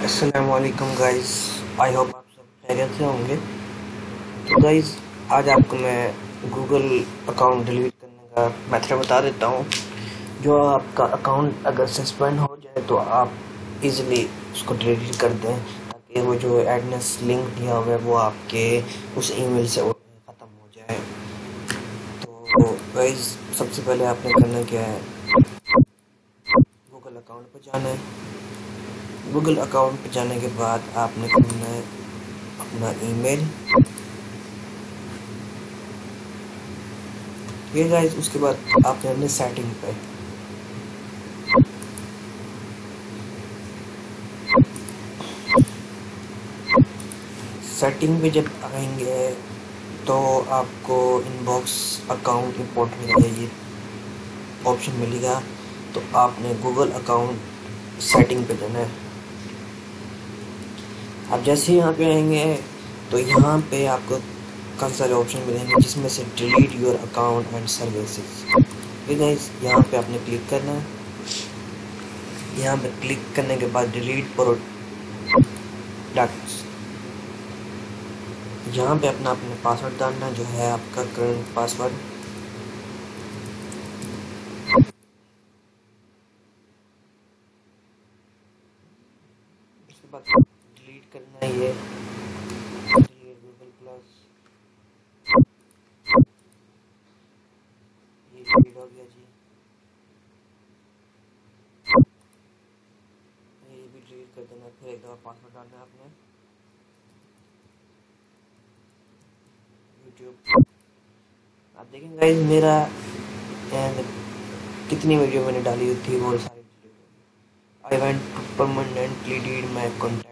अस्सलामुअलैकुम guys. I hope आप सब खैरियत से होंगे। तो गाइस, आज आपको मैं गूगल अकाउंट डिलीट करने का मेथड बता देता हूँ। जो आपका अकाउंट अगर सस्पेंड हो जाए तो आप इजीली उसको डिलीट कर दें, ताकि वो जो एडनेस लिंक दिया हुआ है वो आपके उस ईमेल से ख़त्म हो जाए। तो गाइस, सबसे पहले आपने करना क्या है, गूगल अकाउंट पर जाना है। गूगल अकाउंट पे जाने के बाद आपने करना है अपना ईमेल। ये गाइस, उसके बाद आपने अपने सेटिंग पे जब आएंगे तो आपको इनबॉक्स अकाउंट इंपोर्ट में ये ऑप्शन मिलेगा। तो आपने गूगल अकाउंट सेटिंग पे जाना है। आप जैसे ही यहाँ पे आएंगे तो यहाँ पे आपको काफ़ी सारे ऑप्शन मिलेंगे, जिसमें से delete your account and services. ये गाइस, यहाँ पे आपने क्लिक करना है। यहाँ पे क्लिक करने के बाद डिलीट प्रोडक्ट्स, यहाँ पे अपना अपने पासवर्ड डालना जो है आपका करंट पासवर्ड। उसके बाद डिलीट करना है ये डिलीट गूगल प्लस। ये डिलीट हो गया जी। ये भी डिलीट कर देना। फिर एक दफ़ा पासवर्ड डालना है आपने यूट्यूब। आप देखेंगे गाइस, मेरा कितनी वीडियो मैंने डाली हुई थी वो सारी डिलीट हो गई। I want to permanently delete my contact.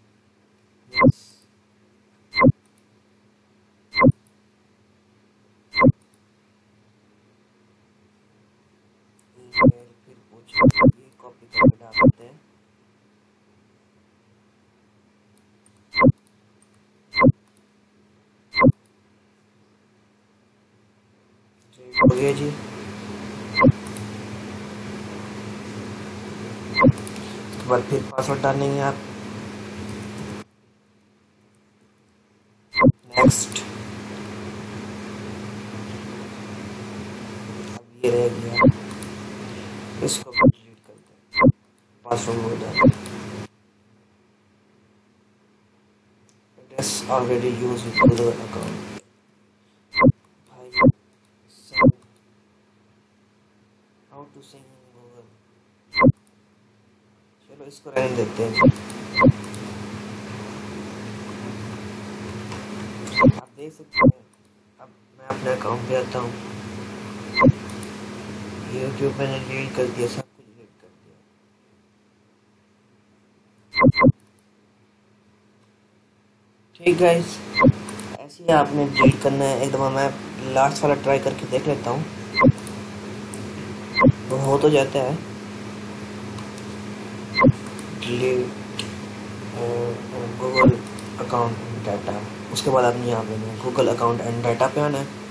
फिर पूछ ये कॉपी करके डाल देते हैं। हो गया जी। उसके बाद फिर पासवर्ड डालेंगे आप। नेक्स्ट। अब ये रह गया, इसको भी डिलीट कर दें। पासवर्ड हो जाए। Address already use with Google account. भाई, हाउ टू सिंग इन गूगल। चलो इसको रहने देते हैं। आप देख सकते हैं, अब मैं अपने अकाउंट पे आता हूँ। यूट्यूब मैंने डिलीट कर दिया, सब कुछ डिलीट कर दिया। ठीक गाइस, ऐसे ही आपने डिलीट करना है। एक दफ़ा मैं लास्ट वाला ट्राई करके देख लेता हूँ, वो हो तो जाता है। Delete Google account and data. उसके बाद आपने यहाँ पे गूगल अकाउंट एंड डाटा पे आना है।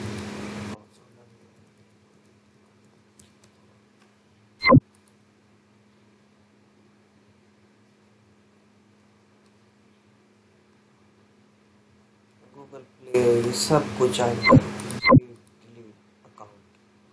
गूगल प्ले सब कुछ आएगा। Delete account.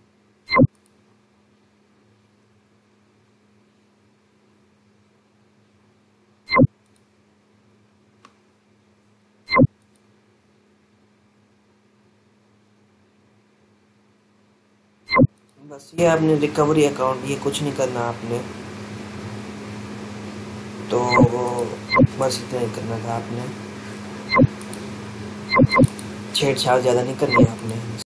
बस ये आपने रिकवरी अकाउंट, ये कुछ नहीं करना आपने। तो बस इतना ही करना था आपने। छेड़छाड़ ज़्यादा नहीं करनी है आपने।